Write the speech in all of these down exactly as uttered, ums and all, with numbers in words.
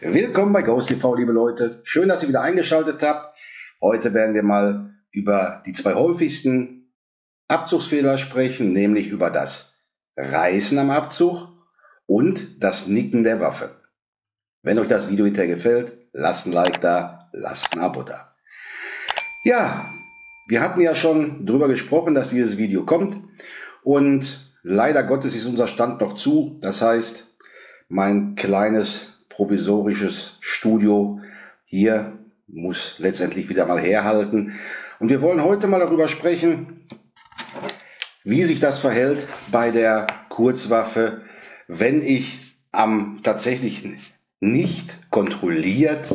Willkommen bei Ghost T V, liebe Leute. Schön, dass ihr wieder eingeschaltet habt. Heute werden wir mal über die zwei häufigsten Abzugsfehler sprechen, nämlich über das Reißen am Abzug und das Nicken der Waffe. Wenn euch das Video hinterher gefällt, lasst ein Like da, lasst ein Abo da. Ja, wir hatten ja schon drüber gesprochen, dass dieses Video kommt und leider Gottes ist unser Stand noch zu. Das heißt, mein kleines provisorisches Studio hier muss letztendlich wieder mal herhalten. Und wir wollen heute mal darüber sprechen, wie sich das verhält bei der Kurzwaffe, wenn ich am tatsächlich nicht kontrolliert,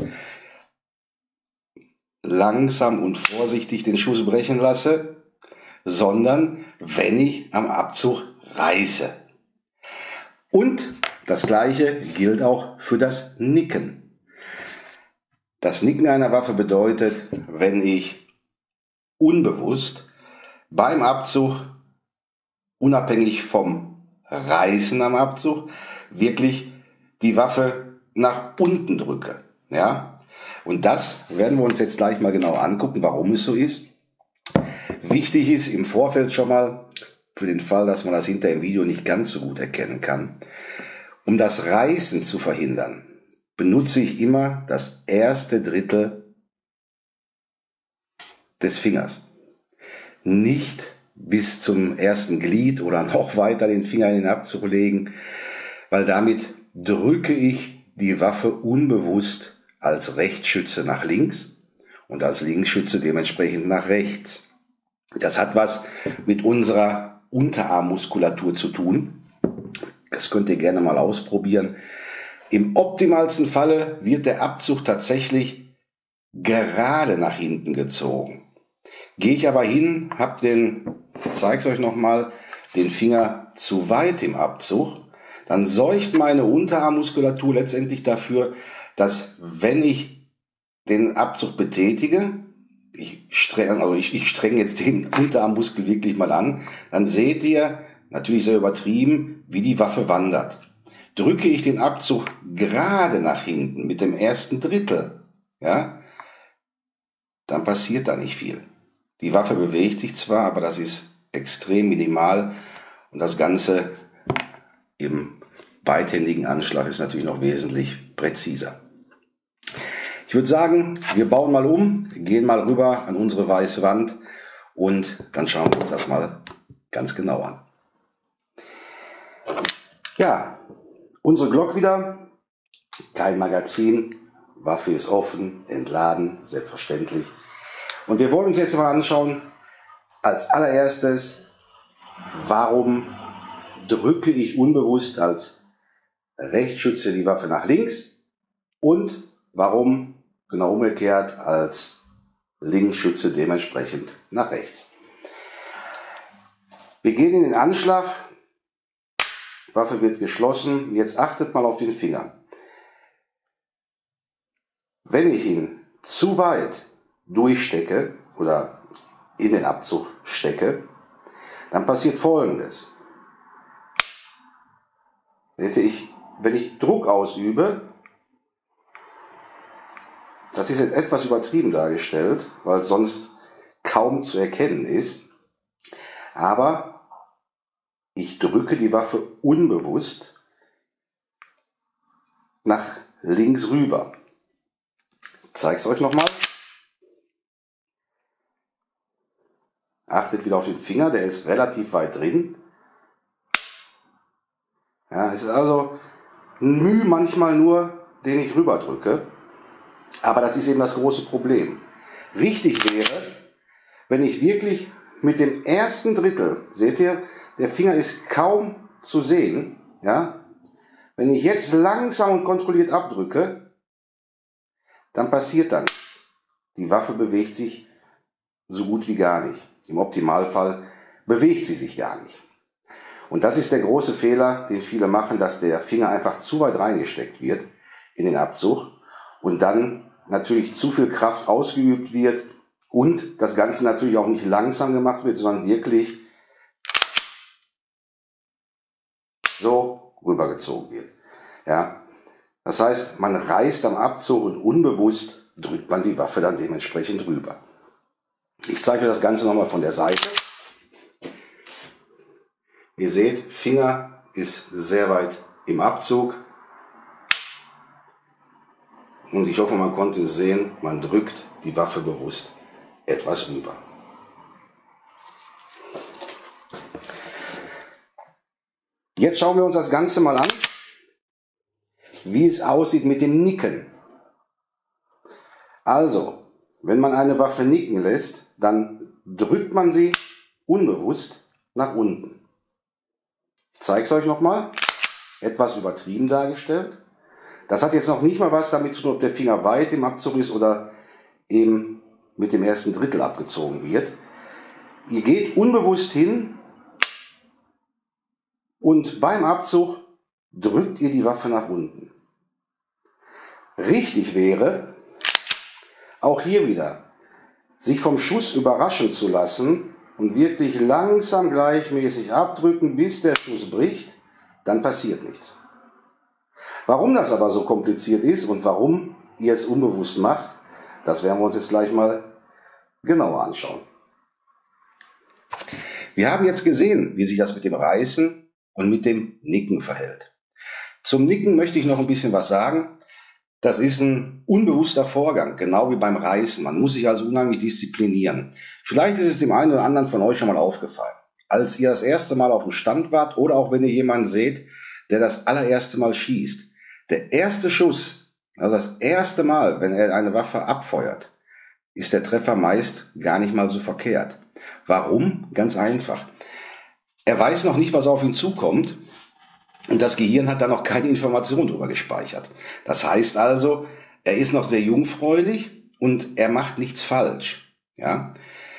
langsam und vorsichtig den Schuss brechen lasse, sondern wenn ich am Abzug reiße. Und das Gleiche gilt auch für das Nicken. Das Nicken einer Waffe bedeutet, wenn ich unbewusst beim Abzug, unabhängig vom Reißen am Abzug, wirklich die Waffe nach unten drücke. Ja? Und das werden wir uns jetzt gleich mal genau angucken, warum es so ist. Wichtig ist im Vorfeld schon mal, für den Fall, dass man das hinter im Video nicht ganz so gut erkennen kann, um das Reißen zu verhindern, benutze ich immer das erste Drittel des Fingers. Nicht bis zum ersten Glied oder noch weiter den Finger in den Abzug legen, weil damit drücke ich die Waffe unbewusst als Rechtsschütze nach links und als Linksschütze dementsprechend nach rechts. Das hat was mit unserer Unterarmmuskulatur zu tun. Das könnt ihr gerne mal ausprobieren. Im optimalsten Falle wird der Abzug tatsächlich gerade nach hinten gezogen. Gehe ich aber hin, habe den, ich zeige es euch nochmal, den Finger zu weit im Abzug, dann sorgt meine Unterarmmuskulatur letztendlich dafür, dass wenn ich den Abzug betätige, ich streng, also ich, ich strenge jetzt den Unterarmmuskel wirklich mal an, dann seht ihr, natürlich sehr übertrieben, wie die Waffe wandert. Drücke ich den Abzug gerade nach hinten mit dem ersten Drittel, ja, dann passiert da nicht viel. Die Waffe bewegt sich zwar, aber das ist extrem minimal und das Ganze im beidhändigen Anschlag ist natürlich noch wesentlich präziser. Ich würde sagen, wir bauen mal um, gehen mal rüber an unsere weiße Wand und dann schauen wir uns das mal ganz genau an. Ja, unsere Glock wieder, kein Magazin, Waffe ist offen, entladen, selbstverständlich. Und wir wollen uns jetzt mal anschauen, als allererstes, warum drücke ich unbewusst als Rechtsschütze die Waffe nach links und warum genau umgekehrt als Linksschütze dementsprechend nach rechts. Wir gehen in den Anschlag. Waffe wird geschlossen. Jetzt achtet mal auf den Finger. Wenn ich ihn zu weit durchstecke oder in den Abzug stecke, dann passiert Folgendes. Ich, wenn ich Druck ausübe, das ist jetzt etwas übertrieben dargestellt, weil es sonst kaum zu erkennen ist, aber ich drücke die Waffe unbewusst nach links rüber. Ich zeige es euch nochmal. Achtet wieder auf den Finger, der ist relativ weit drin. Ja, es ist also ein Mühe manchmal nur, den ich rüber drücke. Aber das ist eben das große Problem. Richtig wäre, wenn ich wirklich mit dem ersten Drittel, seht ihr, der Finger ist kaum zu sehen, ja? Wenn ich jetzt langsam und kontrolliert abdrücke, dann passiert da nichts. Die Waffe bewegt sich so gut wie gar nicht. Im Optimalfall bewegt sie sich gar nicht. Und das ist der große Fehler, den viele machen, dass der Finger einfach zu weit reingesteckt wird in den Abzug und dann natürlich zu viel Kraft ausgeübt wird und das Ganze natürlich auch nicht langsam gemacht wird, sondern wirklich so rübergezogen wird. Ja, Das heißt, man reißt am Abzug und unbewusst drückt man die Waffe dann dementsprechend rüber. Ich zeige euch das Ganze nochmal von der Seite. Ihr seht, Finger ist sehr weit im Abzug. Und ich hoffe, man konnte es sehen, man drückt die Waffe bewusst etwas rüber. Jetzt schauen wir uns das Ganze mal an, wie es aussieht mit dem Nicken. Also, wenn man eine Waffe nicken lässt, dann drückt man sie unbewusst nach unten. Ich zeige es euch nochmal, etwas übertrieben dargestellt. Das hat jetzt noch nicht mal was damit zu tun, ob der Finger weit im Abzug ist oder eben mit dem ersten Drittel abgezogen wird. Ihr geht unbewusst hin und beim Abzug drückt ihr die Waffe nach unten. Richtig wäre, auch hier wieder, sich vom Schuss überraschen zu lassen und wirklich langsam gleichmäßig abdrücken, bis der Schuss bricht, dann passiert nichts. Warum das aber so kompliziert ist und warum ihr es unbewusst macht, das werden wir uns jetzt gleich mal genauer anschauen. Wir haben jetzt gesehen, wie sich das mit dem Reißen und mit dem Nicken verhält. Zum Nicken möchte ich noch ein bisschen was sagen. Das ist ein unbewusster Vorgang, genau wie beim Reißen. Man muss sich also unheimlich disziplinieren. Vielleicht ist es dem einen oder anderen von euch schon mal aufgefallen. Als ihr das erste Mal auf dem Stand wart oder auch wenn ihr jemanden seht, der das allererste Mal schießt. Der erste Schuss, also das erste Mal, wenn er eine Waffe abfeuert, ist der Treffer meist gar nicht mal so verkehrt. Warum? Ganz einfach. Er weiß noch nicht, was auf ihn zukommt. Und das Gehirn hat da noch keine Information drüber gespeichert. Das heißt also, er ist noch sehr jungfräulich und er macht nichts falsch. Ja?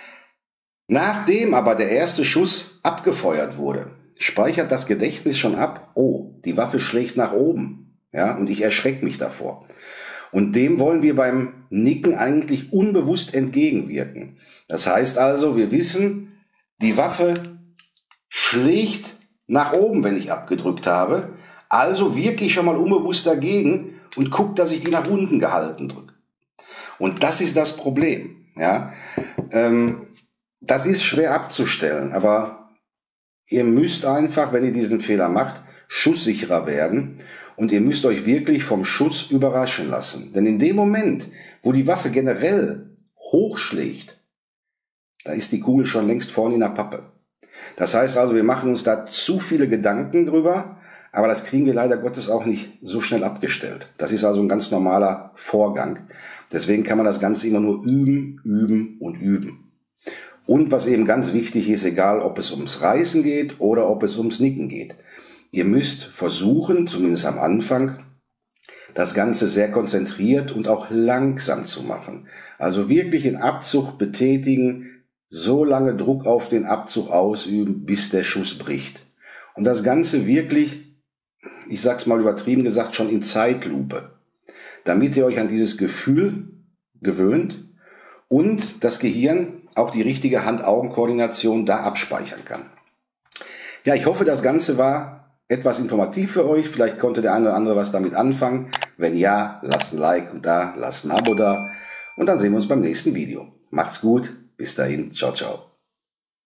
Nachdem aber der erste Schuss abgefeuert wurde, speichert das Gedächtnis schon ab, oh, die Waffe schlägt nach oben. Ja? Und ich erschrecke mich davor. Und dem wollen wir beim Nicken eigentlich unbewusst entgegenwirken. Das heißt also, wir wissen, die Waffe schlägt nach oben, wenn ich abgedrückt habe. Also wirke ich schon mal unbewusst dagegen und gucke, dass ich die nach unten gehalten drücke. Und das ist das Problem. Ja? Ähm, das ist schwer abzustellen, aber ihr müsst einfach, wenn ihr diesen Fehler macht, schusssicherer werden und ihr müsst euch wirklich vom Schuss überraschen lassen. Denn in dem Moment, wo die Waffe generell hochschlägt, da ist die Kugel schon längst vorne in der Pappe. Das heißt also, wir machen uns da zu viele Gedanken drüber, aber das kriegen wir leider Gottes auch nicht so schnell abgestellt. Das ist also ein ganz normaler Vorgang. Deswegen kann man das Ganze immer nur üben, üben und üben. Und was eben ganz wichtig ist, egal ob es ums Reißen geht oder ob es ums Nicken geht, ihr müsst versuchen, zumindest am Anfang, das Ganze sehr konzentriert und auch langsam zu machen. Also wirklich den Abzug betätigen, so lange Druck auf den Abzug ausüben, bis der Schuss bricht. Und das Ganze wirklich, ich sag's mal übertrieben gesagt, schon in Zeitlupe, damit ihr euch an dieses Gefühl gewöhnt und das Gehirn auch die richtige Hand-Augen-Koordination da abspeichern kann. Ja, ich hoffe, das Ganze war etwas informativ für euch. Vielleicht konnte der eine oder andere was damit anfangen. Wenn ja, lasst ein Like da, lasst ein Abo da und dann sehen wir uns beim nächsten Video. Macht's gut. Bis dahin, ciao, ciao.